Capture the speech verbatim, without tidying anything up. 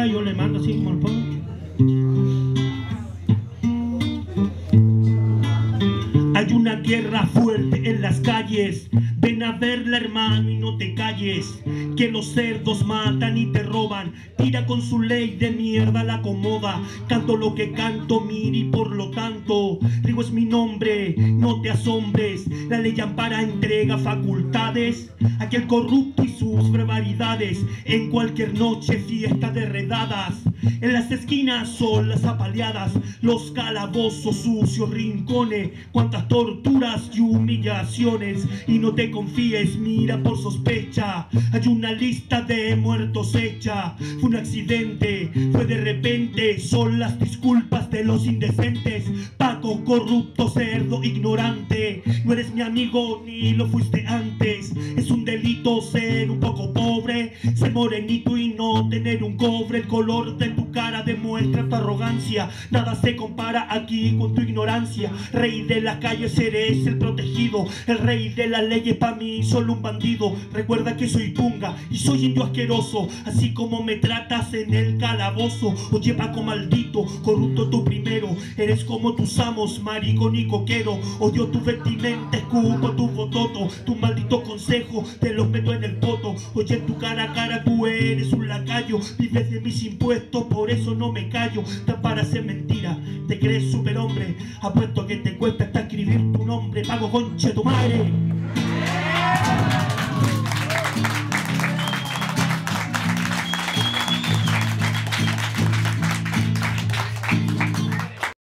quiera yo le mando así como el pongo. Hay una guerra fuerte en las calles. Ven a verla, hermano, y no te calles. Que los cerdos matan y te roban. Tira con su ley de mierda, la acomoda. Canto lo que canto, mire, y por lo tanto Rigo es mi nombre, no te asombres. La ley ampara, entrega facultades a aquel corrupto y sus barbaridades. En cualquier noche, fiesta de redadas. En las esquinas son las apaleadas, los calabozos sucios, rincones. Cuántas torturas y humillaciones. Y no te confíes, mira por sospecha. Hay una lista de muertos hecha. Fue un accidente, fue de repente. Son las disculpas de los indecentes. Paco, corrupto, cerdo, ignorante. No eres mi amigo ni lo fuiste antes. Es un delito ser un poco pobre, ser morenito y no tener un cobre. El color de tu cara demuestra tu arrogancia. Nada se compara aquí con tu ignorancia. Rey de la calle, eres el protegido. El rey de la ley es para mí solo un bandido. Recuerda que soy punga y soy indio asqueroso. Así como me tratas en el calabozo. Oye, Paco maldito, corrupto tú primero. Eres como tus amos, maricón y coquero. Odio tu vestimenta, escupo tu bototo. Tu maldito consejo te lo meto en el poto. Oye, tu cara a cara tú eres un lacayo. Vives de mis impuestos, por eso no me callo. Te parece mentira, te crees superhombre. Apuesto que te cuesta hasta escribir tu nombre. Pago, conche tu madre.